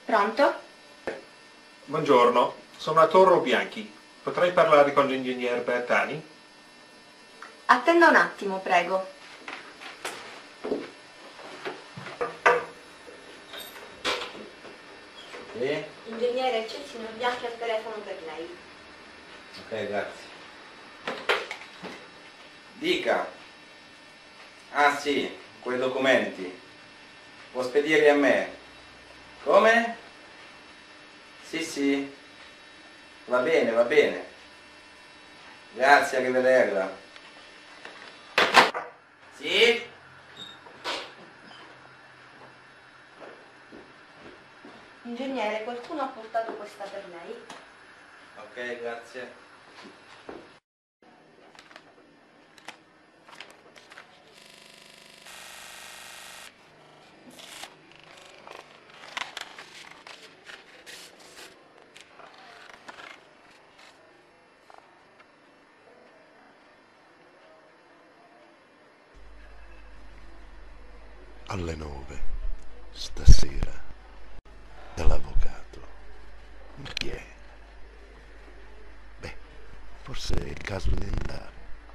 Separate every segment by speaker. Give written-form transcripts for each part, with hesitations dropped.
Speaker 1: Pronto?
Speaker 2: Buongiorno, sono a Torro Bianchi. Potrei parlare con l'ingegner Bertani?
Speaker 1: Attenda un attimo, prego.
Speaker 3: Sì?
Speaker 1: Ingegnere, c'è il signor Bianchi al telefono per lei.
Speaker 3: Ok, grazie. Dica. Ah sì, quei documenti. Può spedirli a me. Come? Sì, sì. Va bene, va bene. Grazie, arrivederla. Sì?
Speaker 1: Ingegnere, qualcuno ha portato questa per lei?
Speaker 3: Ok, grazie.
Speaker 4: Alle 9 stasera dall'avvocato. Ma chi è? Beh, forse è il caso di andare.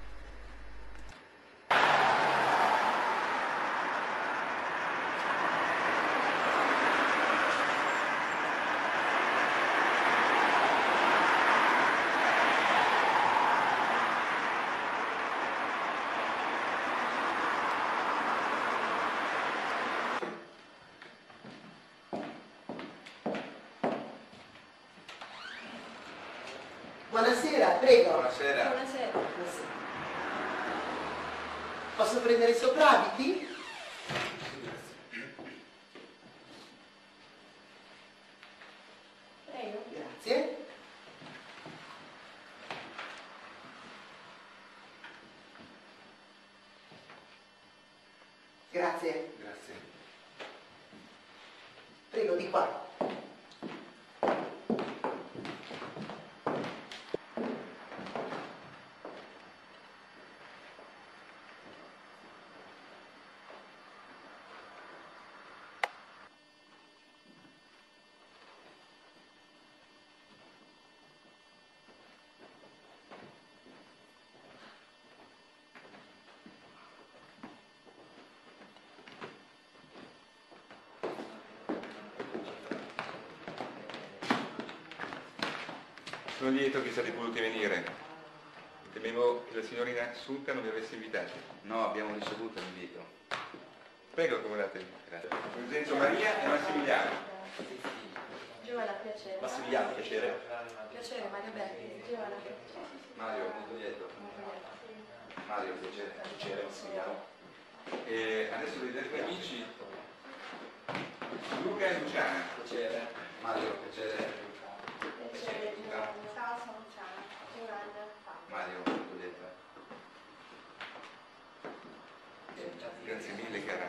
Speaker 5: Buonasera, prego.
Speaker 3: Buonasera.
Speaker 1: Buonasera.
Speaker 5: Buonasera. Posso prendere i soprabiti?
Speaker 1: Prego.
Speaker 5: Grazie. Grazie.
Speaker 3: Grazie.
Speaker 5: Prego, di qua.
Speaker 6: Sono lieto che siate voluti venire. Temevo che la signorina Assunta non vi avesse invitati.
Speaker 3: No, abbiamo ricevuto l'invito.
Speaker 6: Prego, accomodate.
Speaker 3: Grazie.
Speaker 6: Presento Maria e Massimiliano.
Speaker 1: Giovanna, piacere.
Speaker 3: Massimiliano, piacere.
Speaker 1: Piacere, Maria Berti. Giovanna, piacere.
Speaker 3: Mario, molto lieto. Mario, piacere. Piacere, Massimiliano.
Speaker 6: E adesso vedrete gli amici Luca e Luciana.
Speaker 3: Piacere. Mario, piacere.
Speaker 1: Piacere, Giovanna. Ciao, sono Luciana. Giovanna.
Speaker 3: Mario, molto lieto.
Speaker 6: Grazie mille, cara.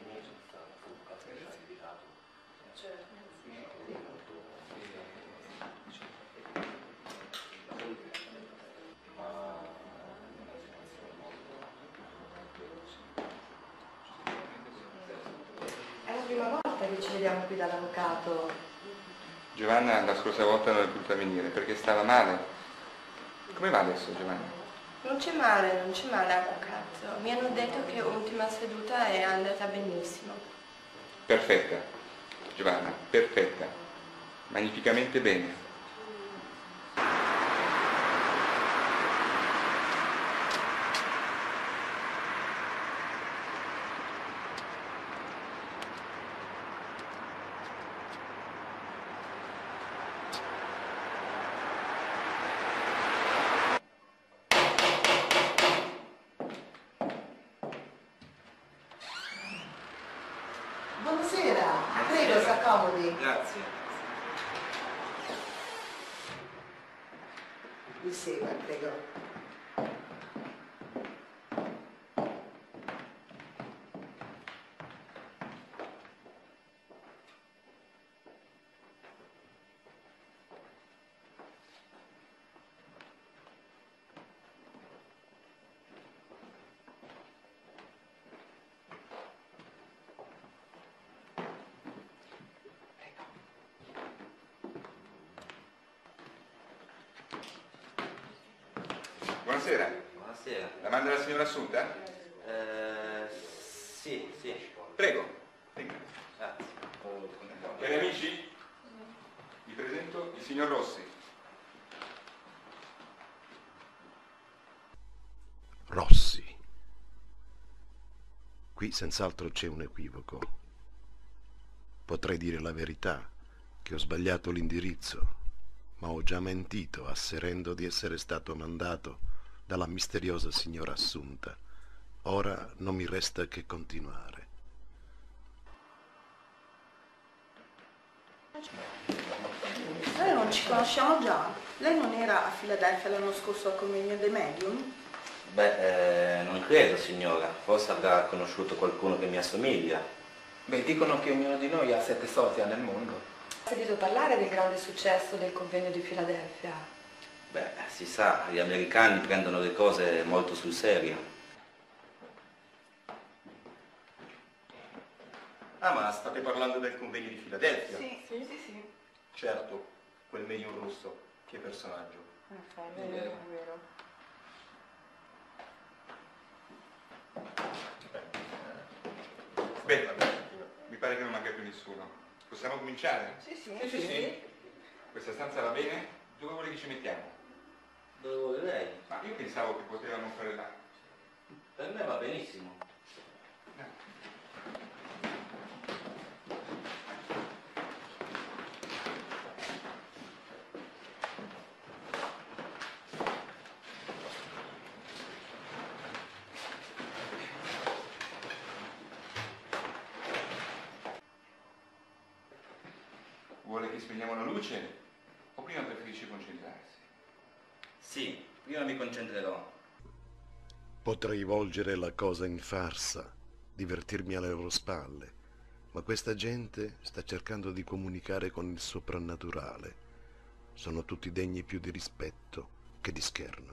Speaker 1: È la prima volta che ci vediamo qui dall'avvocato.
Speaker 6: Giovanna la scorsa volta non è potuta venire perché stava male. Come va adesso, Giovanna?
Speaker 7: Non c'è male, avvocato. Mi hanno detto che l'ultima seduta è andata benissimo.
Speaker 6: Perfetta, Giovanna, perfetta. Magnificamente bene.
Speaker 5: Buonasera, prego, si accomodi.
Speaker 3: Grazie.
Speaker 5: Mi segua, prego.
Speaker 6: buonasera.
Speaker 3: Buonasera.
Speaker 6: La manda la signora Assunta?
Speaker 3: Sì, sì.
Speaker 6: Prego. Venga.
Speaker 3: Grazie.
Speaker 6: Cari amici, vi presento il signor Rossi.
Speaker 4: Rossi. Qui senz'altro c'è un equivoco. Potrei dire la verità, che ho sbagliato l'indirizzo, ma ho già mentito asserendo di essere stato mandato dalla misteriosa signora Assunta. Ora non mi resta che continuare.
Speaker 1: Noi non ci conosciamo già. Lei non era a Filadelfia l'anno scorso al convegno dei medium?
Speaker 3: Beh, non credo, signora. Forse avrà conosciuto qualcuno che mi assomiglia.
Speaker 8: Beh, dicono che ognuno di noi ha 7 social nel mondo.
Speaker 9: Ho sentito parlare del grande successo del convegno di Filadelfia.
Speaker 3: Beh, si sa, gli americani prendono le cose molto sul serio.
Speaker 10: Ah, ma state parlando del convegno di Filadelfia?
Speaker 1: Sì.
Speaker 10: Certo, quel medium russo. Che personaggio.
Speaker 1: È vero.
Speaker 6: Beh, mi pare che non manca più nessuno. Possiamo cominciare?
Speaker 1: Sì.
Speaker 6: Questa stanza va bene? Dove vuole che ci mettiamo?
Speaker 3: Dove vuole lei?
Speaker 6: Ma io pensavo che potevamo fare là.
Speaker 3: Per me va benissimo.
Speaker 6: Vuole che spegniamo la luce? O prima preferisce concentrarsi?
Speaker 3: Sì, prima mi concentrerò.
Speaker 4: Potrei volgere la cosa in farsa, divertirmi alle loro spalle, ma questa gente sta cercando di comunicare con il soprannaturale. Sono tutti degni più di rispetto che di scherno.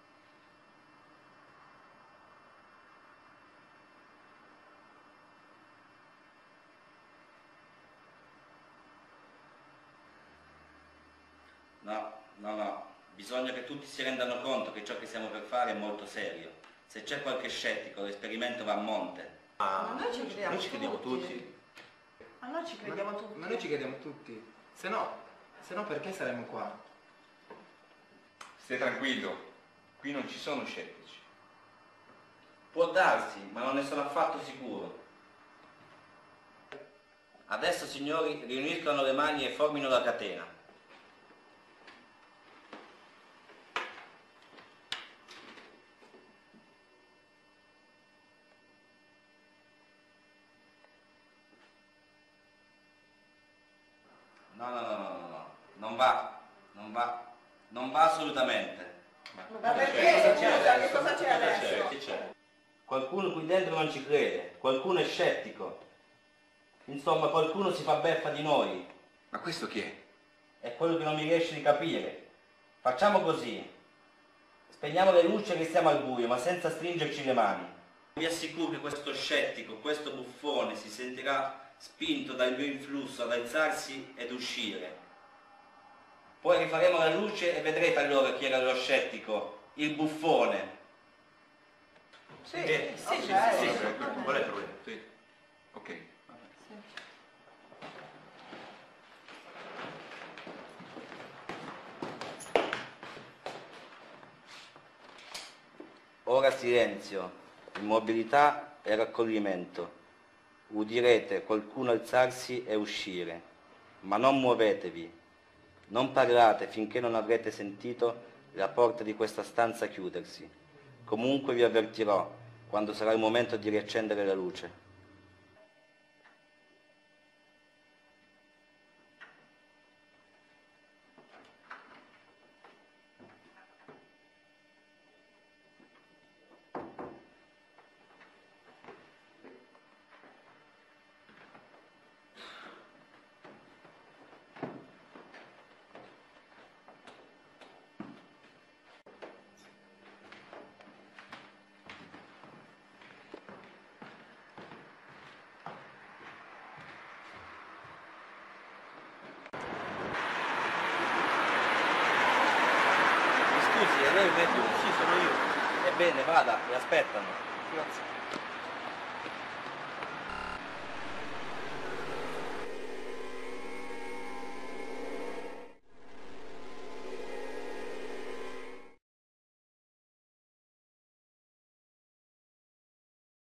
Speaker 3: No. Bisogna che tutti si rendano conto che ciò che stiamo per fare è molto serio. Se c'è qualche scettico, l'esperimento va a monte.
Speaker 1: Ma noi ci crediamo
Speaker 10: Noi ci crediamo tutti.
Speaker 1: Ma noi ci crediamo tutti.
Speaker 8: Ma noi ci crediamo tutti. Se no perché saremmo qua?
Speaker 6: Stai tranquillo, qui non ci sono scettici.
Speaker 3: Può darsi, ma non ne sono affatto sicuro. Adesso, signori, riuniscano le mani e formino la catena. No, non va assolutamente.
Speaker 1: Ma perché? Che cosa c'è adesso?
Speaker 3: Che c'è? Qualcuno qui dentro non ci crede, qualcuno è scettico. Insomma, qualcuno si fa beffa di noi.
Speaker 6: Ma questo chi è?
Speaker 3: È quello che non mi riesce di capire. Facciamo così. Spegniamo le luci e restiamo al buio, ma senza stringerci le mani. Vi assicuro che questo scettico, questo buffone si sentirà spinto dal mio influsso ad alzarsi ed uscire. Poi rifaremo la luce e vedrete allora chi era lo scettico, il buffone.
Speaker 1: Sì,
Speaker 10: Qual è il problema?
Speaker 6: Sì. Ok.
Speaker 3: Ora silenzio, immobilità e raccoglimento. Udirete qualcuno alzarsi e uscire, ma non muovetevi. Non parlate finché non avrete sentito la porta di questa stanza chiudersi. Comunque vi avvertirò quando sarà il momento di riaccendere la luce. Scusi, a lei vedo? Sì, Sono io. Ebbene, vada, mi aspettano.
Speaker 10: Grazie.